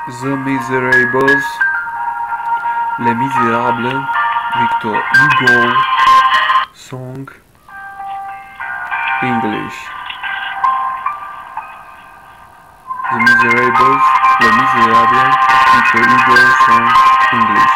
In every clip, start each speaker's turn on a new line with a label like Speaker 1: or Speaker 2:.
Speaker 1: The Miserables, Les Misérables, Victor Hugo, song, English. The Miserables, Les Misérables, Victor Hugo, song, English.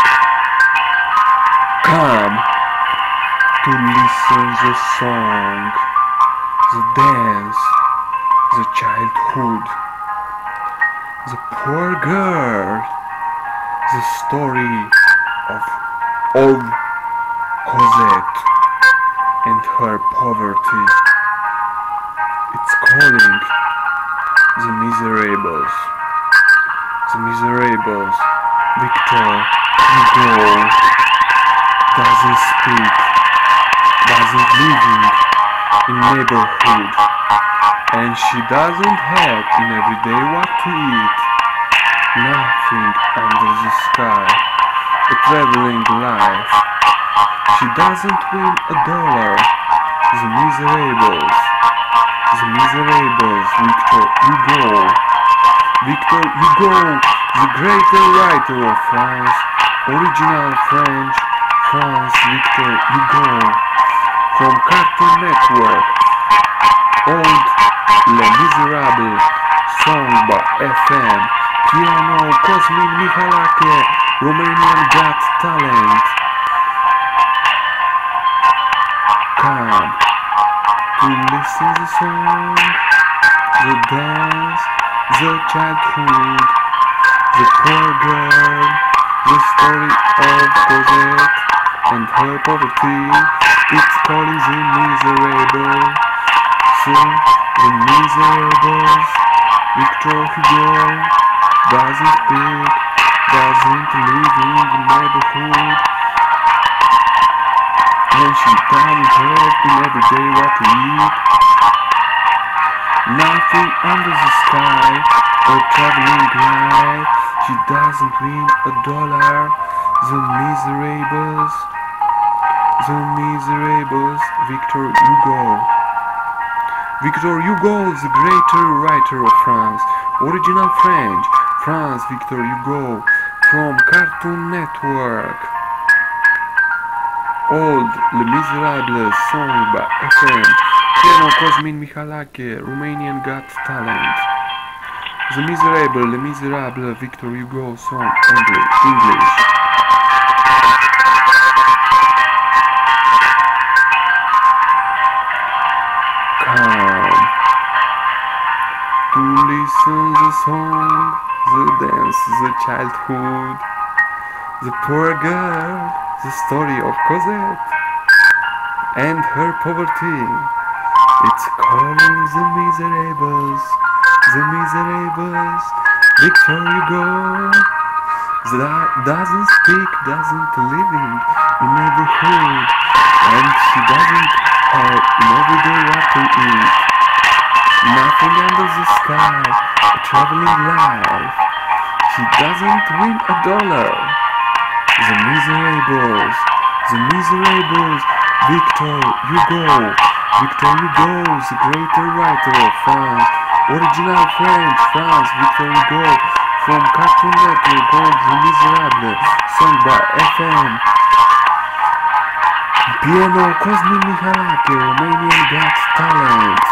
Speaker 1: Come to listen the song, the dance, the childhood, the poor girl, the story of old Cosette and her poverty. It's calling the Miserables. The Miserables, Victor Hugo, doesn't speak, doesn't living in neighborhood, and she doesn't have in every day what to eat. Nothing under the sky, a traveling life. She doesn't win $1. The Miserables. The Miserables, Victor Hugo. Victor Hugo, the great writer of France, original French, France, Victor Hugo, from Cartoon Network, old Les Miserables, song by FM, piano, Cosmin Mihalache, Romanian Got Talent. Come to listen the song, the dance, the childhood, the poor girl, the story of Cosette and her poverty. It's calling the Miserable. Sing the Miserables. Victor Hugo doesn't speak, doesn't live in the neighborhood, and she doesn't have in every day what to eat. Nothing under the sky, a traveling life. She doesn't win $1. The Miserables. The Miserables, Victor Hugo. Victor Hugo, the great writer of France, original French, France, Victor Hugo, from Cartoon Network. Old Les Miserables, song by FM, piano, Cosmin Mihalache, Romanian Got Talent. The Miserable, Les Miserables, Victor Hugo, song, English. Come to listen the song, the dance, the childhood, the poor girl, the story of Cosette and her poverty. It's calling the Miserables, the Miserables, Victor Hugo, that doesn't speak, doesn't live in neighborhood, and she doesn't have in every day what to eat. Nothing under the sky, a traveling life. She doesn't win $1. The Miserables, the Miserables, Victor Hugo, Victor Hugo, the great writer of France, original French, France, Victor Hugo, from Cartoon Network, called The Miserables, sung by FM. Piano, Cosmin Mihalache, Romanian Got Talent.